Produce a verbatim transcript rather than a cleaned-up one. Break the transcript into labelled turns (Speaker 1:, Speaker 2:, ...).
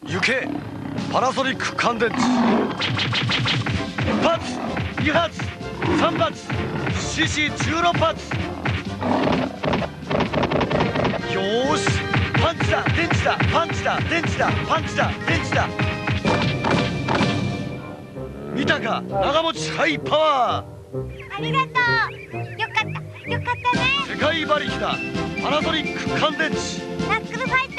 Speaker 1: 行けパナソニック乾電池。いっ発に発さん発 シーシーじゅうろく 発。よーしパンチだ電池だパンチだ電池だパンチだ電池だ。見たか長持ちハイパワー。
Speaker 2: ありがとう。よかったよかったね。
Speaker 1: 世界馬力だパナソニック乾電池。
Speaker 2: ナックルファイト